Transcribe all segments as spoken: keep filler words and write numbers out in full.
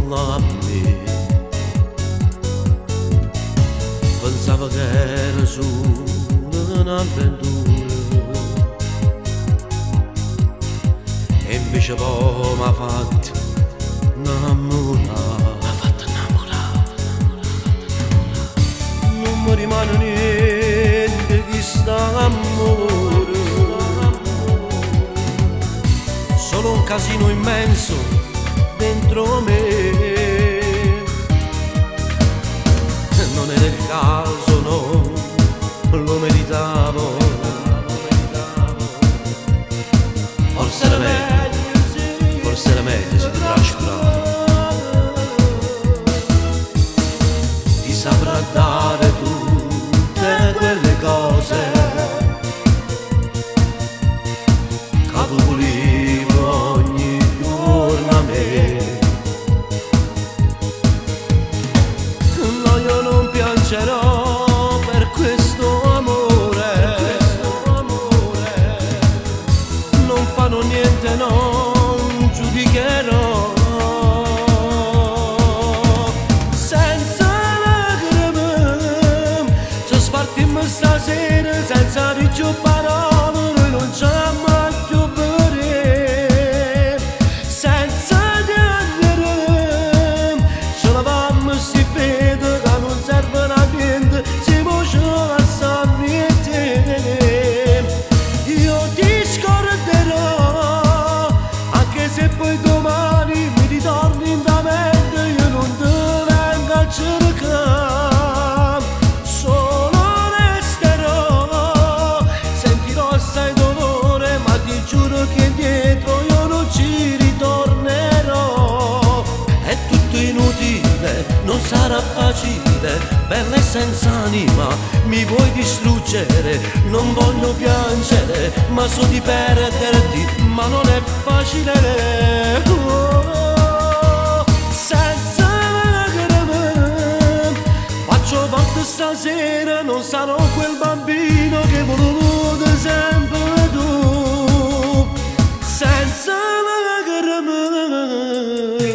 molla a me. Pensavo che era solo un'avventura e invece poi mi ha fatto innamorare. Mi ha fatto innamorare. Non mi rimane niente che sta amore, solo un casino immenso dentro me. Non era il caso, no, lo meritavo. Forse era meglio, forse era meglio se ti trascuravo. Ti saprà dare tutte quelle cose che tu volevi ogni giorno a me. No, io non piangerò per questo amore, non fanno niente, non giudicherò. Senza lacrime ci spartimmo stasera, senza di più parole, noi non ci mai più vedere. Senza chiacchiere ci lavammo sti fede che non servono a niente, siamo ci lasciamo niente. Io ti scorderò, anche se poi domani mi ritorni in da mente, io non ti vengo a cercare, solo resterò, sentirò assai dolore, ma ti giuro che indietro io non ci ritornerò. È tutto inutile, non sarà facile, bella e senza anima, mi vuoi distruggere, non voglio piangere, ma so di perderti, ma non è facile. Oh, senza lacrime faccio volte stasera, non sarò quel bambino che volevo sempre tu. Senza lacrime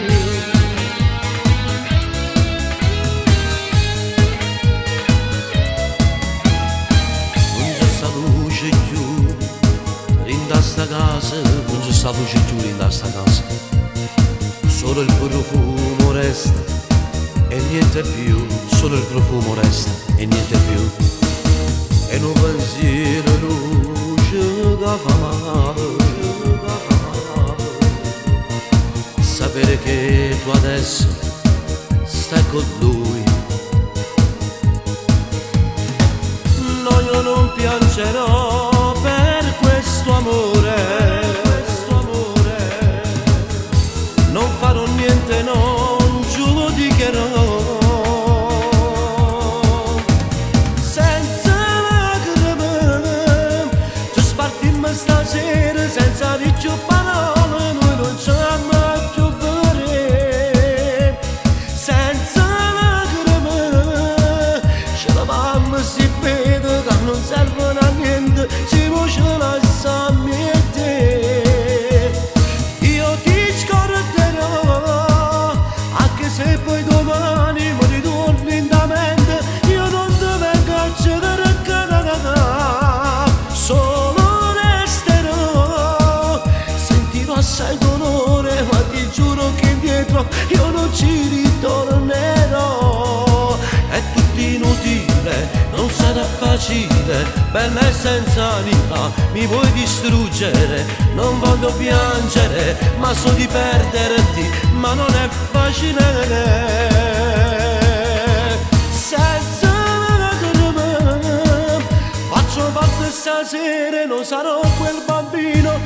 in sta casa, non c'è sta luce più in sta casa, solo il profumo resta e niente più, solo il profumo resta e niente più. E un pensiero luce da fare, sapere che tu adesso stai con lui. No, io non piangerò per questo amore, non farò niente, non giudicherò. Senza lacrime ci spartimmo stasera, senza di più parole, noi non ci mai più vedere. Senza lacrime ci lavammo si vede che non servono a niente, ci voce lasciamo niente. Io ti scorderò, anche se poi domani mi ritorni in da mente, io non ti vengo a cercare, solo resterò, sentirò assai dolore, ma ti giuro che indietro io non ci ritornerò. È tutto inutile, non sarà facile, bella e senza anima, mi vuoi distruggere, non voglio piangere, ma so di perderti, ma non è facile. Senza lacrime faccio parte stasera, non sarò quel bambino